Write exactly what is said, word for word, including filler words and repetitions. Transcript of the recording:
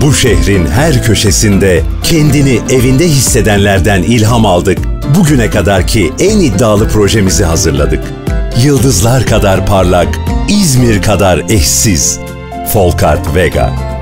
Bu şehrin her köşesinde kendini evinde hissedenlerden ilham aldık. Bugüne kadarki en iddialı projemizi hazırladık. Yıldızlar kadar parlak, İzmir kadar eşsiz. Folkart Vega.